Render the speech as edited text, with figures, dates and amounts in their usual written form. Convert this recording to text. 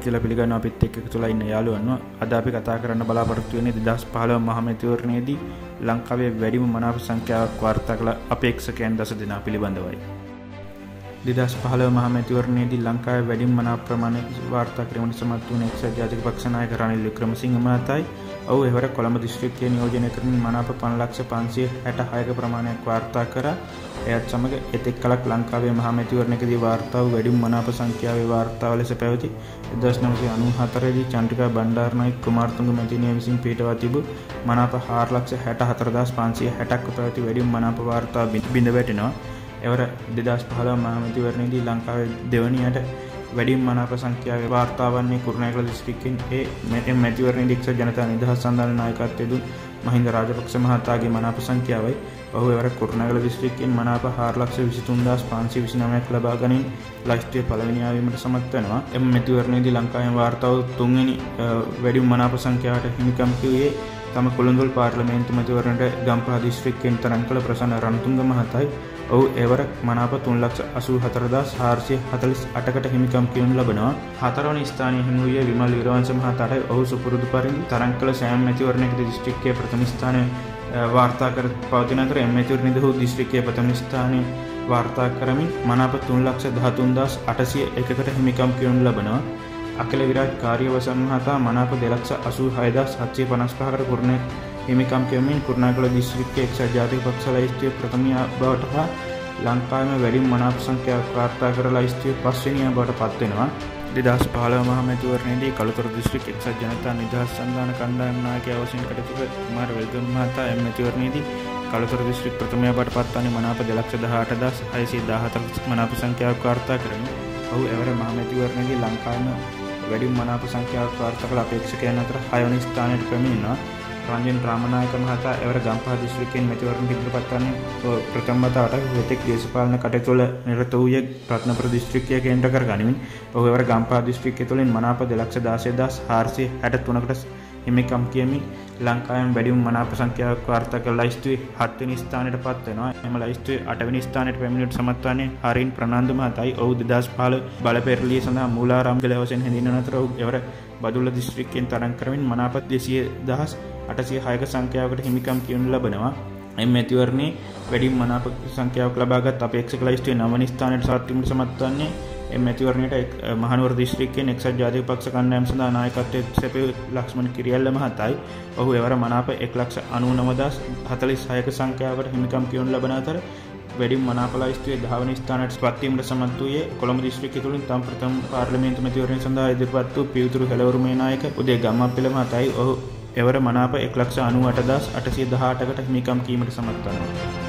කියලා පිළිගන්නවා අපිත් එක්ක එකතුලා ඉන්න යාළුවන්ව. අද අපි කතා කරන්න බලාපොරොත්තු වෙන්නේ 2015 මහමැතිවරණයේදී ලංකාවේ වැඩිම මනාප සංඛ්‍යාවක් වාර්තා කළ අපේක්ෂකයන් 10 දෙනා පිළිබඳවයි. 2015 මහමැතිවරණයේදී ලංකාවේ වැඩිම මනාප ප්‍රමාණය වාර්තා කිරීමට සමත් වුණ එක්සත් ජාතික පක්ෂ නායක රනිල් වික්‍රමසිංහ මහතායි. ඔහු එවර කොළඹ දිස්ත්‍රික්කයේ නියෝජනය කරමින් මනාප 5,566ක ප්‍රමාණයක් වාර්තා කරා. එයත් සමග එතෙක් කලක් ලංකාවේ මහමැතිවරණයකදී වාර්තා වූ වැඩිම මනාප සංඛ්‍යාවේ වාර්තාව ලෙස පැවති 1994 දී චන්ද්‍රිකා බණ්ඩාරනායක කුමාරතුංග මැතිණිය විසින් පිටවා තිබූ මනාප 4,64,560ක් පැවති වැඩිම මනාප වාර්තා බිඳ වැටෙනවා. එවර 2015 මහමැතිවරණයේදී ලංකාවේ දෙවනියට වැඩිම මනාප සංඛ්‍යාවේ වාර්තා වන්නේ කුරුණෑගල දිස්ත්‍රික්කයෙන් ඒ මැතිවරණයේදී එක්සත් ජනතා නිදහස් සන්ධාන නායකත්වයේ දුන් මහින්ද රාජපක්ෂ මහතාගේ මනාප සංඛ්‍යාවයි. ඔහු එවර කුරුණෑගල දිස්ත්‍රික්කයෙන් මනාප 4,23,529ක් ලබා ගැනීම ලයිස්තුවේ පළවෙනි ආවීමට සමත් වෙනවා. එම මැතිවරණයේදී ලංකාවේ වාර්තා වූ තුන්වෙනි වැඩිම මනාප සංඛ්‍යාවට හිමිකම් කිව්වේ තම කොළඹ පාර්ලිමේන්තු මැතිවරණයට ගම්පහ දිස්ත්‍රික්කයෙන් තරඟ කළ ප්‍රසන්න රණතුංග මහතායි. ඔහු එවර මනාප 3,84,448කට හිමිකම් කියනු ලබනවා. හතරවන ස්ථානය හිමි වූයේ විමල් වීරවංශ මහතාටයි. ඔහු සුපුරුදු පරිදි තරඟ කළ සෑම මැතිවරණයකදී දිස්ත්‍රික්කයේ ප්‍රථම ස්ථානය වාර්තා කර පවතින අතර එම මැතිවරණයේදී ඔහු දිස්ත්‍රික්කයේ ප්‍රථම ස්ථානය වාර්තා කරමින් මනාප 3,13,801කට හිමිකම් කියනු ලබනවා. අකිල විරාජ් කාර්යවසම් මහතා මනාප 2,86,755කට කුරුණේ හිමිකම් කියමින් කුරුණෑගල දිස්ත්‍රික්කයේ එක්සත් ජාතික පක්ෂ ලයිස්තුවේ ප්‍රථමයා බවට හා ලංකාවේම වැඩිම මනාප සංඛ්‍යාවක් වාර්තා කර ලයිස්තුවේ පස්වෙනියා බවට පත් වෙනවා. 2015 මහමැතිවරණයේදී කළුතර දිස්ත්‍රික් එක්සත් ජනතා නිදහස් සන්ධාන කණ්ඩායම් නායකයා වශයෙන් කටයුතු කළ කුමාර වෙල්ගම මහතා එම මැතිවරණයේදී කළුතර දිස්ත්‍රික් ප්‍රථමයා බවට පත් වන්නේ මනාප 2,18,617 මනාප සංඛ්‍යාවක් වාර්තා කරමින් ඔහු එවර මහමැතිවරණයේදී ලංකාවේම වැඩිම මනාප සංඛ්‍යාවක් වාර්තා කළ අපේක්ෂකයන් අතර 6 වෙනි ස්ථානයට පැමිණෙනවා. රංජන් රාමනායක මහතා එවර ගම්පහ දිස්ත්‍රික්කයෙන් මැතිවරණ ඉදිරිපත් වන්නේ ප්‍රථම වතාවට මෙතෙක් දේශපාලන කටයුතු වල නිරත වූයේ රත්නපුර දිස්ත්‍රික්කය කේන්ද්‍ර කර ගනිමින් ඔහු එවර ගම්පහ දිස්ත්‍රික්කය තුළින් මනාප 2,16,463 හිමිකම් කියමින් ලංකාවෙන් වැඩිම මනාප සංඛ්‍යාවක් වාර්තා කළ ලයිස්තුවේ 7 වෙනි ස්ථානයට පත් වෙනවා. එම ලයිස්තුවේ 8 වෙනි ස්ථානයට පැමිණීමට සමත් වන්නේ හරින් ප්‍රනාන්දු මහතායි. ඔහු 2015 බලපෙරළිය සඳහා මූලාරාම කියලා වශයෙන් හැඳින්වෙන අතර ඔහු එවර බදුල්ල දිස්ත්‍රික්කයෙන් තරඟ කරමින් මනාප 200,806ක සංඛ්‍යාවකට හිමිකම් කියනු ලබනවා. එම මැතිවරණයේ වැඩිම මනාප සංඛ්‍යාවක් ලබාගත් අපේක්ෂක ලයිස්තුවේ 9 වෙනි ස්ථානයට සමත් වන්නේ එම මැතිවරණයට මහනුවර දිස්ත්‍රික්කයෙන් එක්සත් ජාතික පක්ෂ කණ්ඩායම සඳහා නායකත්වයේ සැපයූ ලක්ෂ්මන් කිරියල්ල මහතායි. ඔහු එවර මනාප 1,99,046ක සංඛ්‍යාවකට හිමිකම් කියනු ලබන අතර වැඩිම මනාප ලයිස්තුවේ 10 වෙනි ස්ථානයට පත් වීමට සමත් වූයේ කොළඹ දිස්ත්‍රික්කය තුළින් තම ප්‍රථම පාර්ලිමේන්තු මැතිවරණය සඳහා ඉදිරිපත් වූ පියුතුරු හෙළවරුමේ නායක උදේ ගම්මප්පිල මහතායි. ඔහු එවර මනාප 1,98,818කට හිමිකම් කීමට සමත් වනවා.